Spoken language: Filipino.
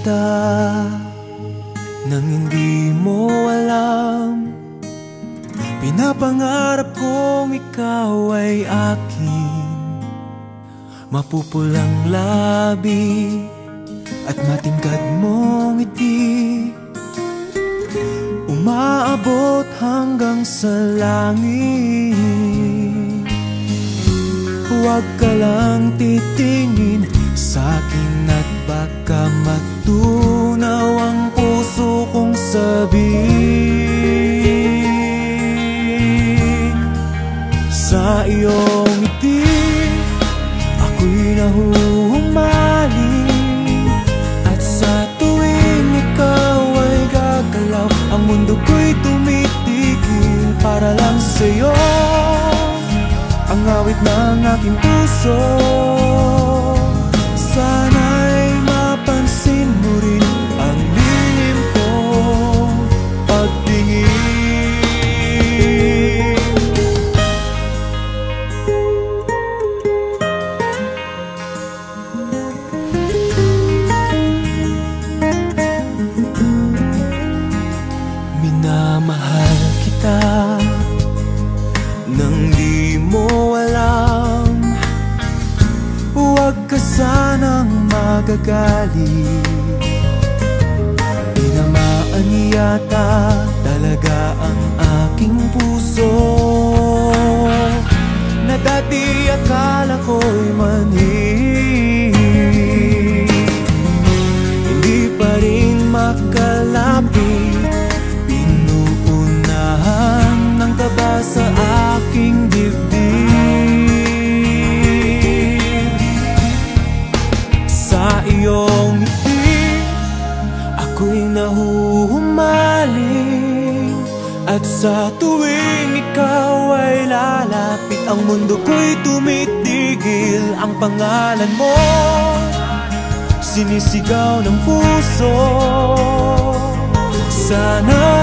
kita nang hindi mo alam. Pinapangarap kong ikaw ay akin, mapupulang labi at matingkad mong ngiti, umaabot hanggang sa langit. Huwag ka lang titingin sa'kin at baka matunaw ang puso kong sabik. Sa iyong ngiti ako'y nahuhumaling, at sa tuwing ikaw ay gagalaw, ang mundo ko'y tumitigil para lang sa'yo. Ang awit ng aking puso, sana'y mapansin mo rin ang lihim kong pagtingin. Minamahal kita nang di mo alam. Huwag ka sanang magagalit, tinamaan yata talaga ang aking puso, na dati akala ko'y mani. Hindi pa rin makalapit, pinuunahan ng kaba sa aking dibdib. Sa iyong ngiti ako'y nahuhumaling, at sa tuwing ikaw ay lalapit, ang mundo ko'y tumitigil. Ang pangalan mo sinisigaw ng puso, sana